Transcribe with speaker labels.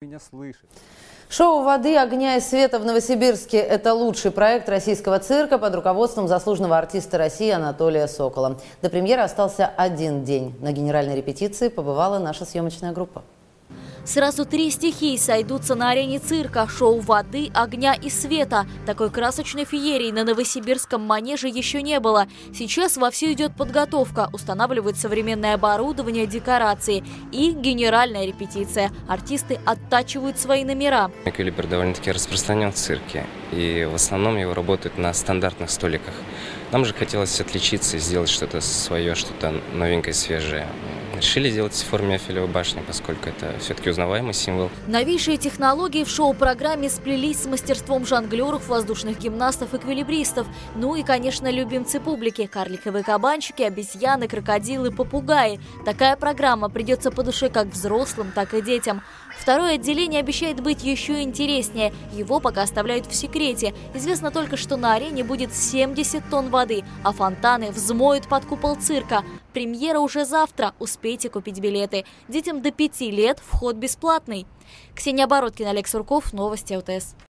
Speaker 1: Меня слышит.
Speaker 2: Шоу «Воды, огня и света» в Новосибирске – это лучший проект российского цирка под руководством заслуженного артиста России Анатолия Сокола. До премьеры остался один день. На генеральной репетиции побывала наша съемочная группа.
Speaker 3: Сразу 3 стихии сойдутся на арене цирка – шоу воды, огня и света. Такой красочной феерии на новосибирском манеже еще не было. Сейчас вовсю идет подготовка, устанавливают современное оборудование, декорации и генеральная репетиция. Артисты оттачивают свои номера.
Speaker 4: Эквилибр довольно-таки распространен в цирке, и в основном его работают на стандартных столиках. Нам же хотелось отличиться и сделать что-то свое, что-то новенькое, свежее. Решили сделать в форме Эйфелевой башни, поскольку это все-таки узнаваемый символ.
Speaker 3: Новейшие технологии в шоу-программе сплелись с мастерством жонглеров, воздушных гимнастов, эквилибристов. Ну и, конечно, любимцы публики – карликовые кабанчики, обезьяны, крокодилы, попугаи. Такая программа придется по душе как взрослым, так и детям. Второе отделение обещает быть еще интереснее. Его пока оставляют в секрете. Известно только, что на арене будет 70 тонн воды, а фонтаны взмоют под купол цирка. Премьера уже завтра. Успейте купить билеты. Детям до 5 лет вход бесплатный. Ксения Бородкина, Олег Сурков, Новости ОТС.